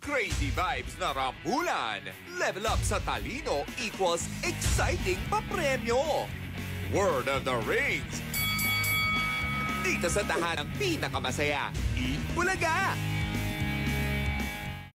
crazy vibes na Rambulan. Level up sa Talino equals exciting Papremyo. Word of the Rings. Dito sa tahanang pinakamasaya, Bulaga.